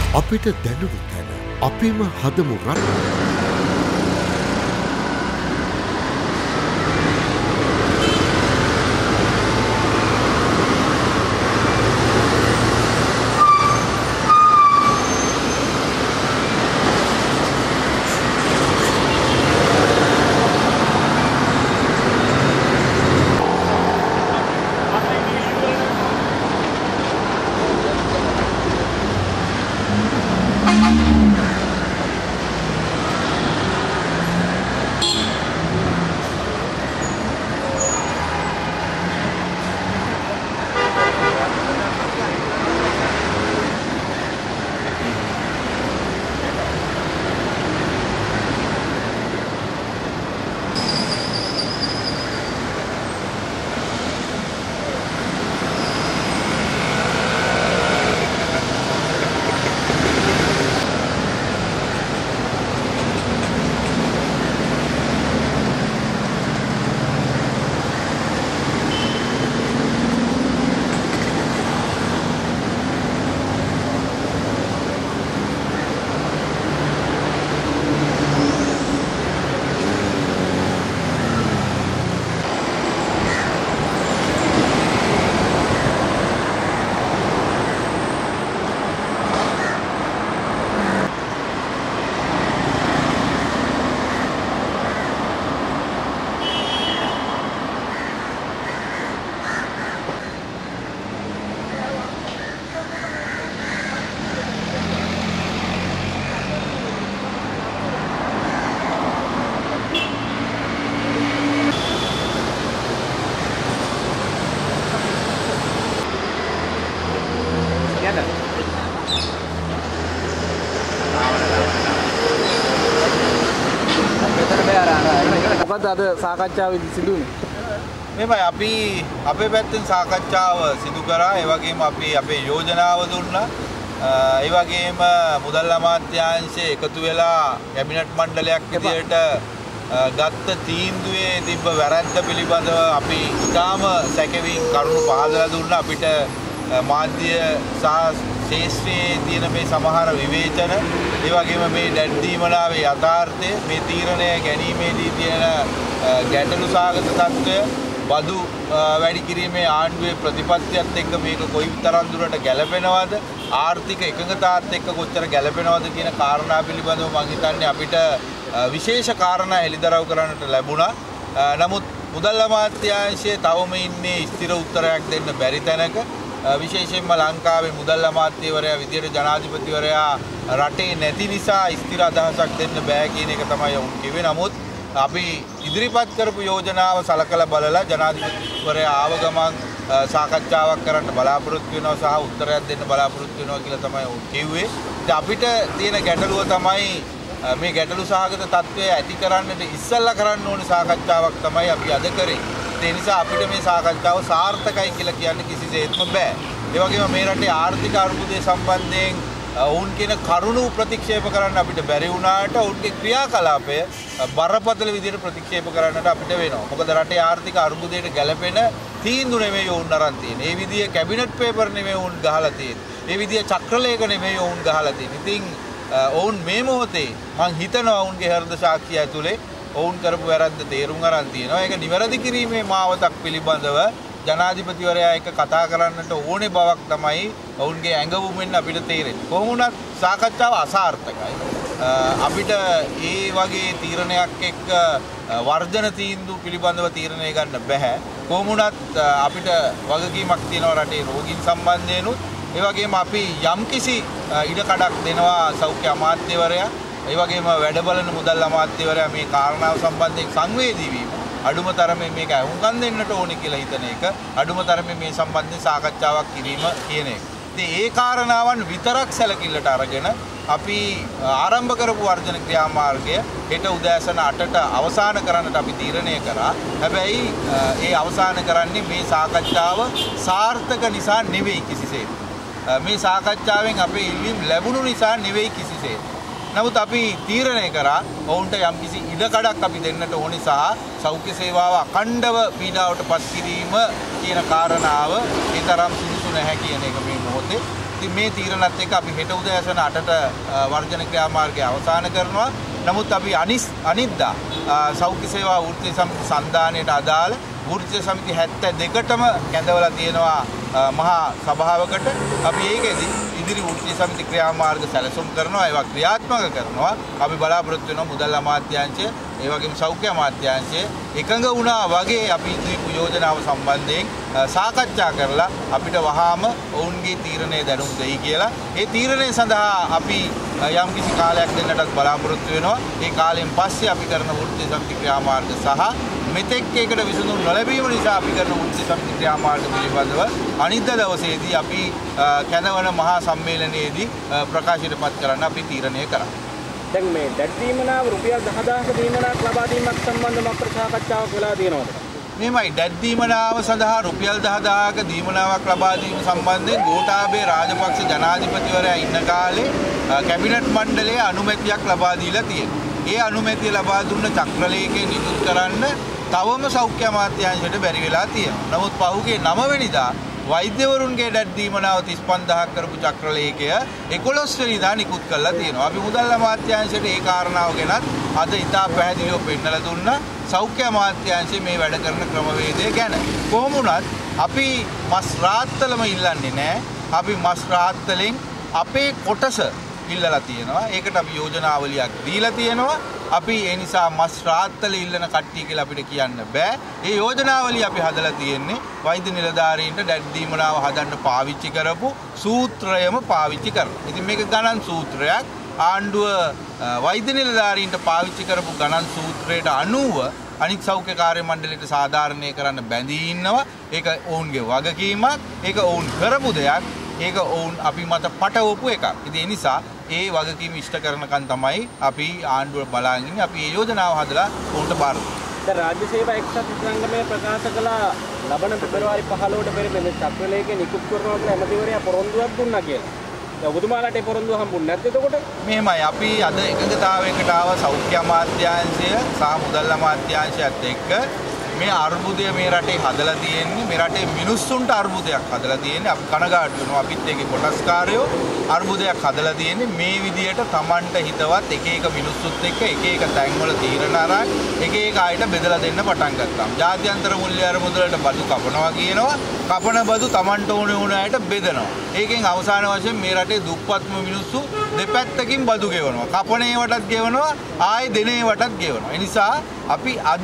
අපිට දැනුණු තැන අපිම හදමු රට. මොකද අද සාකච්ඡාවේදී සිදුුනේ? මේමයි අපි අපේ පැත්තෙන් සාකච්ඡාව සිදු කරා. ඒ වගේම අපි අපේ යෝජනාව දුන්නා. ඒ වගේම මුදල් අමාත්‍යාංශයේ එකතු වෙලා කැබිනට් මණ්ඩලයක් විදියට ගත්ත තීන්දුවේ තිබ්බ වැරැද්ද පිළිබඳව අපි ඉතාම සැකෙමින් කරුණු පහදලා දුන්නා. අපිට මාධ්‍ය සහ ශේෂ්ත්‍රයේ තියෙන මේ සමහර විවේචන, ඒ වගේම මේ දැඩ්දීමනාවේ යථාර්ථය, මේ තීරණය ගැනීමේදී තියෙන ගැටලු සාගත තත්ත්වය, බදු වැඩි කිරීමේ ආණ්ඩුවේ ප්‍රතිපත්තියත් එක්ක මේක කොයිතරම් දුරට ගැළපෙනවද, ආර්ථික එකඟතාවත් එක්ක කොච්චර ගැළපෙනවද කියන කාරණා පිළිබඳව මම හිතන්නේ අපිට විශේෂ කාරණා හෙළිදරව් කරන්නට ලැබුණා. නමුත් මුදල් අමාත්‍යාංශයේ තවම ඉන්නේ ස්ථිර උත්තරයක් දෙන්න බැරි තැනක. විශේෂයෙන්ම ලංකාවේ මුදල් අමාත්‍යවරයා විදියට ජනාධිපතිවරයා රටේ නැති නිසා ස්ථිර අදහසක් දෙන්න බෑ කියන එක තමයි උන් කිව්වේ. නමුත් අපි ඉදිරිපත් කරපු යෝජනාව සලකලා බලලා ජනාධිපතිවරයා ආව ගමන් සාකච්ඡාවක් කරන්න බලාපොරොත්තු වෙනවා සහ උත්තරයක් දෙන්න බලාපොරොත්තු වෙනවා කියලා තමයි උන් කිව්වේ. ඉතින් අපිට තියෙන ගැටලුව තමයි මේ ගැටලු සහගත තත්ත්වය ඇති කරන්නට ඉස්සෙල්ලා කරන්න ඕනේ සාකච්ඡාවක් තමයි අපි අද කරේ. ඒ නිසා අපිට මේ සාකච්ඡාව සාර්ථකයි කියලා කියන්න කිසිසේත්ම බෑ. ඒ වගේම මේ රටේ ආර්ථික අර්බුදය සම්බන්ධයෙන් ඔවුන් කියන කරුණු ප්‍රතික්ෂේප කරන්න අපිට බැරි වුණාට ඔවුන්ගේ ක්‍රියාකලාපය බරපතල විදිහට ප්‍රතික්ෂේප කරන්නට අපිට වෙනවා. මොකද රටේ ආර්ථික අර්බුදයට ගැළපෙන තීන්දුව නෙමෙයි ඔවුන් අරන් තියෙන්නේ. ඒ විදිහේ කැබිනට් පේපර් නෙමෙයි ඔවුන් ගහලා තියෙන්නේ. ඒ විදිහේ චක්‍රලේඛ නෙමෙයි ඔවුන් ගහලා තියෙන්නේ. ඉතින් ඔවුන් මේ මොහොතේ මං හිතනවා ඔවුන්ගේ හෘද සාක්ෂිය ඇතුලේ ඔවුන් කරපු වැරද්ද තේරුම් අරන් තියෙනවා. ඒක නිවැරදි කිරීමේ මාවතක් පිළිබඳව ජනාධිපතිවරයා එක්ක කතා කරන්නට ඕනේ බවක් තමයි ඔවුන්ගේ ඇඟවුමෙන් අපිට තේරෙන්නේ. කොහොම වුණත් සාකච්ඡාව අසාර්ථකයි. අපිට ඒ වගේ තීරණයක් එක්ක වර්ධන තීන්දුව පිළිබඳව තීරණය ගන්න බෑ. කොහොම වුණත් අපිට වගකීමක් තියෙනවා රටේ රෝගීන් සම්බන්ධයෙන්ුත්. ඒ වගේම අපි යම්කිසි ඉඩකඩක් දෙනවා සෞඛ්‍ය අමාත්‍යවරයා, ඒ වගේම වැඩ බලන මුදල් අමාත්‍යවරයා මේ කාරණාව සම්බන්ධයෙන් සංවේදී වීම, අඩුම තරමේ මේක අහුම්කම් දෙන්නට ඕනේ කියලා හිතන එක, අඩුම තරමේ මේ සම්බන්ධයෙන් සාකච්ඡාවක් කිරීම කියන එක. ඉතින් ඒ කාරණාවන් විතරක් සැලකිල්ලට අරගෙන අපි ආරම්භ කරපු වර්ජන ක්‍රියාමාර්ගය හෙට උදෑසන 8ට අවසන් කරන්නට අපි තීරණය කරා. හැබැයි ඒ අවසන් කරන්නේ මේ සාකච්ඡාව සාර්ථක නිසා නෙවෙයි කිසිසේත්. මේ සාකච්ඡාවෙන් අපේ ඉල්ලීම් ලැබුණු නිසා නෙවෙයි කිසිසේත්. නමුත් අපි තීරණය කරා ඔවුන්ට යම්කිසි ඉඩකඩක් අපි දෙන්නට ඕනි සහ සෞඛ්‍ය සේවාව අඛණ්ඩව පීඩාවට පත් කිරීම කියන කාරණාව ඒ තරම් සුදුසු නැහැ කියන එක මේ මොහොතේ ඉතින් මේ තීරණත් එක්ක අපි හෙට උදෑසන 8ට වර්ජන ක්‍රියාමාර්ගය අවසන් කරනවා. නමුත් අපි අනිද්දා සෞඛ්‍ය සේවා වෘත්තීය සමිති සන්ධානයට අදාළ වෘත්තීය සමිති 72ටම කැඳවලා තියෙනවා මහා සභාවකට. අපි ඒකෙදි ඉදිරි වෘත්තීය සමිති ක්‍රියාමාර්ග සැලසුම් කරනවා, ඒවා ක්‍රියාත්මක කරනවා. අපි බලාපොරොත්තු වෙනවා මුදල් අමාත්‍යාංශය ඒ වගේම සෞඛ්‍ය අමාත්‍යාංශය එකඟ වුණා වගේ අපි ඉදිරි යෝජනාව සම්බන්ධයෙන් සාකච්ඡා කරලා අපිට වහාම ඔවුන්ගේ තීරණය දැනුම් දෙයි කියලා. ඒ තීරණය සඳහා අපි යම් කිසි කාලයක් දෙන්නටත් බලාපොරොත්තු වෙනවා. ඒ කාලයෙන් පස්සේ අපි කරන වෘත්තීය සමිති ක්‍රියාමාර්ග සහ මෙතෙක් ඒකට විසඳුම් නොලැබීම නිසා අපි කරන වෘත්තීය සමිති ක්‍රියාමාර්ග පිළිබඳව අනිද්දා දවසේදී අපි කැඳවන මහා සම්මේලනයේදී ප්‍රකාශයටපත් කරන්න අපි තීරණය කරා. දැන් මේ දැඩ් දීමනාව රුපියල් 10000ක දීමනාවක් ලබා දීමක් සම්බන්ධව අපේ සාකච්ඡාවක් වෙලා තියෙනවද? මෙහෙමයි දැඩ් දීමනාව සඳහා රුපියල් 10000ක දීමනාවක් ලබා දීම සම්බන්ධයෙන් ගෝඨාභය රාජපක්ෂ ජනාධිපතිවරයා ඉන්න කාලේ කැබිනට් මණ්ඩලයේ අනුමැතියක් ලබා දීලා තියෙනවා. ඒ අනුමැතිය ලබා දුන්න චක්‍රලේඛය නිකුත් කරන්න තවම සෞඛ්‍ය අමාත්‍යාංශයට බැරි වෙලා තියෙනවා. නමුත් පහුගිය 9 වෙනිදා වෛද්‍යවරුන්ගේ දැඩ් දීමනාව 35000ක් කරපු චක්‍රලේඛය 11 වෙනිදා නිකුත් කරලා තියෙනවා. අපි මුදල් අමාත්‍යාංශයට ඒ කාරණාව ගැනත් අද ඉතා පැහැදිලිව පෙන්නලා දුන්නා. සෞඛ්‍ය අමාත්‍යාංශයේ මේ වැඩ කරන ක්‍රමවේදය ගැන. කොහොම වුණත් අපි මස් රාත්තලම ඉල්ලන්නේ නැහැ. අපි මස් රාත්තලෙන් අපේ කොටස ඉල්ලලා තියෙනවා. ඒකට අපි යෝජනාවලියක් දීලා තියෙනවා. අපි ඒ නිසා මස් රාත්තල ඉල්ලන කට්ටිය කියලා අපිට කියන්න බෑ. ඒ යෝජනාවලිය අපි හදලා තියෙන්නේ වෛද්‍ය නිලධාරීන්ට දැඩ් දීමනාව හදන්න පාවිච්චි කරපු සූත්‍රයම පාවිච්චි කරලා. ඉතින් මේක ගණන් සූත්‍රයක්. ආණ්ඩුව වෛද්‍ය නිලධාරීන්ට පාවිච්චි කරපු ගණන් සූත්‍රයට අනුව අනිත් සෞඛ්‍ය කාර්ය මණ්ඩලයට සාධාරණය කරන්න බැඳී ඉන්නවා. ඒක ඔවුන්ගේ වගකීමක්. ඒක ඔවුන් කරපු දෙයක්. ඒක ඔවුන් අපි මත පටවපු එකක්. ඉතින් ඒ නිසා ඒ වගකීම ඉෂ්ට කරනකන් තමයි අපි ආණ්ඩුව බලාගෙන ඉන්නේ. අපි මේ යෝජනාව හදලා උන්ට බාර දුන්නා. දැන් රාජ්‍ය සේවා එක්සත් සංගමයේ ප්‍රකාශ කළා ලබන පෙබරවාරි 15ට පෙර මේ චක්‍රලේඛය නිකුත් කරනවා කියලා ඇමතිවරයා පොරොන්දුවක් දුන්නා කියලා. දැන් ඔබතුමාලාට ඒ පොරොන්දුව හම්බුනේ නැද්ද එතකොට? මෙහෙමයි අපි අද එකඟතාවයකට ආව සෞඛ්‍ය අමාත්‍යාංශය සහ මුදල් අමාත්‍යාංශයත් එක්ක මේ අර්බුදය මේ රටේ හදලා තියෙන්නේ. මේ රටේ මිනිස්සුන්ට අර්බුදයක් හදලා තියෙන්නේ. අපි කනගාටු වෙනවා. අපිත් ඒකේ කොටස්කාරයෝ අර්බුදයක් හදලා තියෙන්නේ. මේ විදියට Tamanට හිතවත් එක එක මිනිස්සුත් එක්ක එක එක තැන්වල තීරණ අරන් එක එක අයට බෙදලා දෙන්න පටන් ගත්තා. ජාත්‍යන්තර මුල්‍ය අරමුදලට බදු කපනවා කියනවා. කපන බදු Tamanට ඕන අයට බෙදනවා. ඒකෙන් අවසාන වශයෙන් මේ රටේ දුප්පත්ම මිනිස්සු දෙපැත්තකින් බදු ගෙවනවා. කපන ඒවටත් ගෙවනවා, ආයේ දෙන ඒවටත් ගෙවනවා. ඒ නිසා අපි අද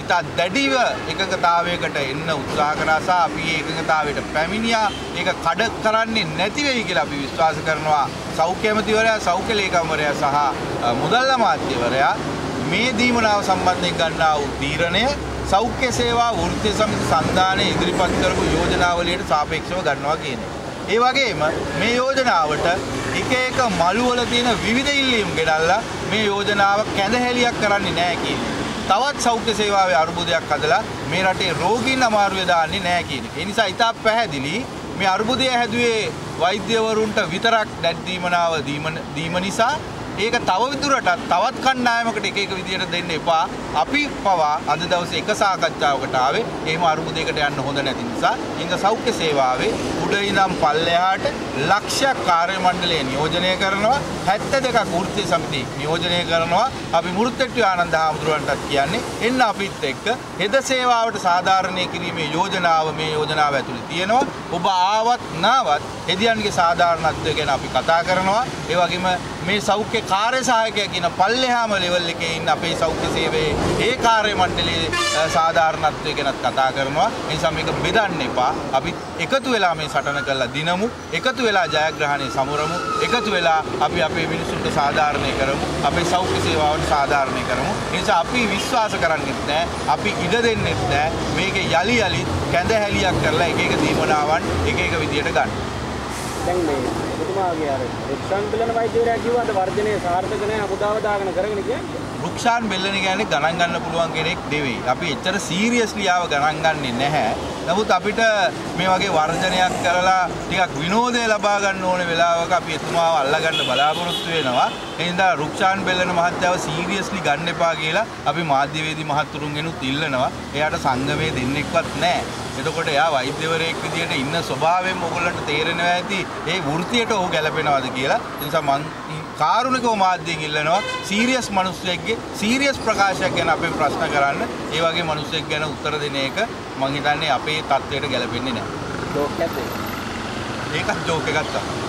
දැඩිව එකඟතාවයකට එන්න උත්සාහ කරා සහ අපි මේ එකඟතාවයට පැමිණියා. ඒක කඩ කරන්නේ නැති වෙයි කියලා අපි විශ්වාස කරනවා. සෞඛ්‍ය ඇමතිවරයා, සෞඛ්‍ය ලේකම්වරයා සහ මුදල් අමාත්‍යවරයා මේ දීමනාව සම්බන්ධයෙන් ගන්නා වූ තීරණය සෞඛ්‍ය සේවා වෘත්තීය සමිති සන්ධානයේ ඉදිරිපත් කරපු යෝජනාවලියට සාපේක්ෂව ගන්නවා කියන්නේ. ඒ වගේම මේ යෝජනාවට එක එක මළුවල තියෙන විවිධ ඉල්ලීම් ගෙනල්ලා මේ යෝජනාව කැඳහැලියක් කරන්නේ නැහැ කියන්නේ. තවත් සෞඛ්‍ය සේවාවේ අර්බුදයක් හදලා මේ රටේ රෝගීන් අමාරුවේ දාන්නේ නැහැ කියන එක. ඒ නිසා ඉතා පැහැදිලි මේ අර්බුදය හැදුවේ වෛද්‍යවරුන්ට විතරක් දැඩ් දීමනාව දීම නිසා ඒක තව විදුරටත් තවත් කණ්ඩායමකට එක එක විදියට දෙන්න එපා. අපි පවා අද දවසේ එක සාකච්ඡාවකට ආවේ එහෙම අර්බුදයකට යන්න හොඳ නැති නිසා. ඉංග සෞඛ්‍ය සේවාවේ උඩ ඉඳන් පල්ලෙහාට ලක්ෂයක් කාර්ය මණ්ඩලය නියෝජනය කරනවා. 72ක් වෘත්තීය සමිති නියෝජනය කරනවා. අපි මුරුත්තෙට්ටු ආනන්ද හාමුදුරුවන්ටත් කියන්නේ එන්න අපිත් එක්ක හෙද සේවාවට සාධාරණය කිරීමේ යෝජනාව මේ යෝජනාව ඇතුළේ තියෙනවා. ඔබ ආවත් නාවත් හෙදියන්ගේ සාධාරණත්වය ගැන අපි කතා කරනවා. ඒ වගේම මේ සෞඛ්‍ය කාර්ය සහායකයා කියන පල්ලෙහාම ලෙවල් එකේ ඉන්න අපේ සෞඛ්‍ය සේවයේ ඒ කාර්ය මණ්ඩලයේ සාධාරණත්වය ගැනත් කතා කරනවා. ඒ නිසා මේක බෙදන්න එපා. අපි එකතු වෙලා මේ සටන කරලා දිනමු. එකතු වෙලා ජයග්‍රහණය සමුරමු. එකතු වෙලා අපි අපේ මිනිසුන්ට සාධාරණය කරමු. අපේ සෞඛ්‍ය සේවාවට සාධාරණය කරමු. ඒ නිසා අපි විශ්වාස කරන්නේත් නැහැ. අපි ඉඩ දෙන්නෙත් නැහැ. මේක යලි කැඳහැලියක් කරලා එක එක දීමනාවන් එක එක විදියට ගන්න. දැන් මේ ඔබතුමාගේ අර රුක්ෂාන් බෙල්ලන වෛද්‍යවරයා කිව්වාද වර්ධනය සාර්ථක නැහැ අපුදාව දාගෙන කරගෙන කියන්නේ? රුක්ෂාන් බෙල්ලන කියන්නේ ගණන් ගන්න පුළුවන් කෙනෙක් නෙවෙයි. අපි එච්චර සීරියස්ලි ආව ගණන් ගන්නේ නැහැ. නමුත් අපිට මේ වගේ වර්ධනයක් කරලා ටිකක් විනෝදය ලබා ගන්න ඕන වෙලාවක අපි එතුමාව අල්ලගන්න බලාපොරොත්තු වෙනවා. ඒ හින්දා රුක්ෂාන් බෙල්ලන මහත්තයාව සීරියස්ලි ගන්න එපා කියලා අපි මාධ්‍යවේදී මහතුරුන්ගෙනුත් ඉල්ලනවා. එයාට සංගමයේ දෙන්නෙක්වත් නැහැ. එතකොට එයා වෛද්‍යවරයෙක් විදියට ඉන්න ස්වභාවයෙන් ඔයගොල්ලන්ට තේරෙනවා ඇති ඒ වෘත්තියට ඔහු ගැලපෙනවද කියලා. ඒ නිසා මං කාරුණිකව මාධ්‍යයෙන් ඉල්ලනවා සීරියස් මිනිස්සෙක්ගේ සීරියස් ප්‍රකාශයක් ගැන අපේ ප්‍රශ්න කරන්න. ඒ වගේ මිනිස්සෙක් ගැන උත්තර දෙන එක මං හිතන්නේ අපේ තත්ත්වයට ගැලපෙන්නේ නැහැ. ජෝක් එකක් ඒකත් ජෝක් එකක් තමයි.